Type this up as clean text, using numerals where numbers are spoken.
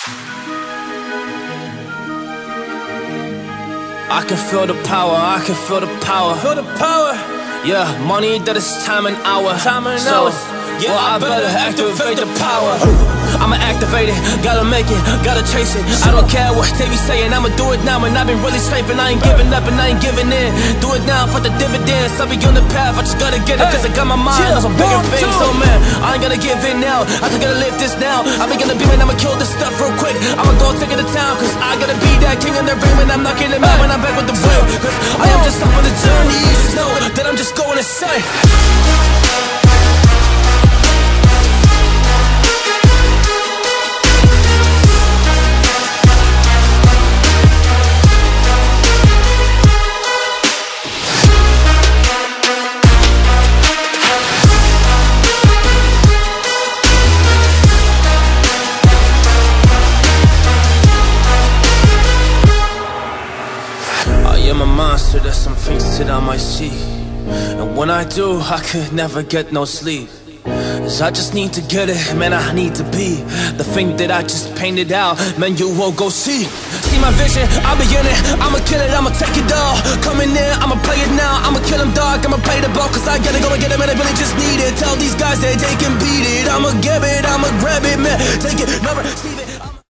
I can feel the power, I can feel the power. Feel the power. Yeah, money that is time and hour. Time and hour. Yeah, well, I better activate the power. I'ma activate it, gotta make it, gotta chase it. I don't care what they be saying, I'ma do it now. And I've been really safe and I ain't giving up and I ain't giving in. Do it now for the dividends, I'll be on the path, I just gotta get it. Cause I got my mind on some bigger things. So man, I ain't gonna give in now, I just gotta live this now. I be gonna be man, I'ma kill this stuff real quick. I'ma go take it to town, cause I gotta be that king in the ring. When I'm knocking it out, when I'm back with the wheel. Cause I am just up on the journey, you just know that I'm just going insane. There's some things that I might see, and when I do, I could never get no sleep. Cause I just need to get it, man, I need to be the thing that I just painted out, man, you won't go see. See my vision, I'll be in it, I'ma kill it, I'ma take it all. Coming in, I'ma play it now, I'ma kill him dog, I'ma play the ball. Cause I gotta go and get it, man, I really just need it. Tell these guys that they can beat it, I'ma get it, I'ma grab it, man, take it, never receive it.